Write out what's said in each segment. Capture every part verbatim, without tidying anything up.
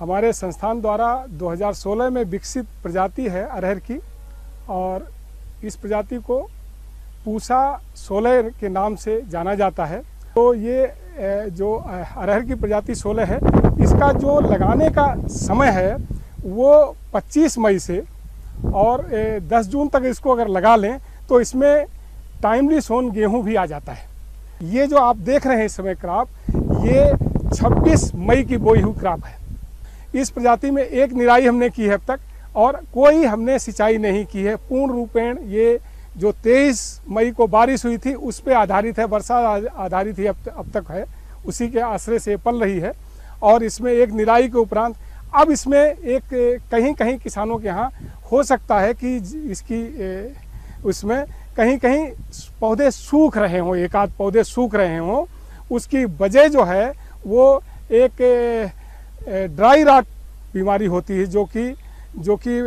हमारे संस्थान द्वारा दो हज़ार सोलह में विकसित प्रजाति है अरहर की, और इस प्रजाति को पूसा सोलह के नाम से जाना जाता है। तो ये जो अरहर की प्रजाति सोलह है, इसका जो लगाने का समय है वो पच्चीस मई से और दस जून तक इसको अगर लगा लें तो इसमें टाइमली सोन गेहूं भी आ जाता है। ये जो आप देख रहे हैं इस समय क्रॉप, ये छब्बीस मई की बोई हुई क्रॉप है। इस प्रजाति में एक निराई हमने की है अब तक, और कोई हमने सिंचाई नहीं की है। पूर्ण रूपेण ये जो तेईस मई को बारिश हुई थी उस पे आधारित है, वर्षा आधारित ही अब अब तक है, उसी के आश्रय से पल रही है। और इसमें एक निराई के उपरांत अब इसमें एक कहीं कहीं किसानों के यहाँ हो सकता है कि इसकी उसमें कहीं कहीं पौधे सूख रहे हों, एक आध पौधे सूख रहे हों। उसकी वजह जो है वो एक ड्राई रॉट बीमारी होती है, जो कि जो कि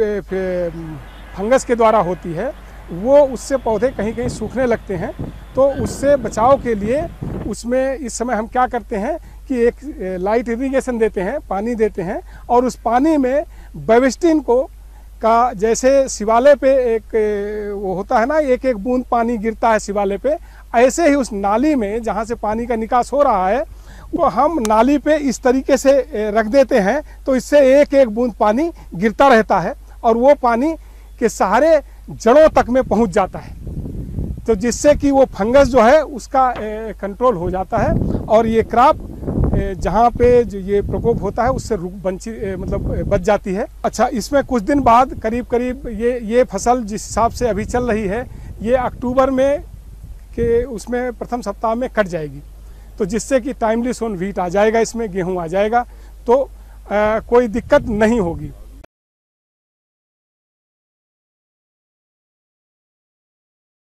फंगस के द्वारा होती है। वो उससे पौधे कहीं कहीं सूखने लगते हैं। तो उससे बचाव के लिए उसमें इस समय हम क्या करते हैं कि एक लाइट इरिगेशन देते हैं, पानी देते हैं, और उस पानी में बेविस्टिन को का जैसे शिवालय पे एक वो होता है ना, एक एक बूंद पानी गिरता है शिवालय पे, ऐसे ही उस नाली में जहाँ से पानी का निकास हो रहा है वो हम नाली पे इस तरीके से रख देते हैं। तो इससे एक एक बूंद पानी गिरता रहता है और वो पानी के सहारे जड़ों तक में पहुंच जाता है, तो जिससे कि वो फंगस जो है उसका कंट्रोल हो जाता है और ये क्रॉप जहाँ पे जो ये प्रकोप होता है उससे रुक बंची मतलब बच जाती है। अच्छा, इसमें कुछ दिन बाद करीब करीब ये ये फसल जिस हिसाब से अभी चल रही है, ये अक्टूबर में के उसमें प्रथम सप्ताह में कट जाएगी, तो जिससे कि टाइमली सोन व्हीट आ जाएगा, इसमें गेहूँ आ जाएगा, तो आ, कोई दिक्कत नहीं होगी।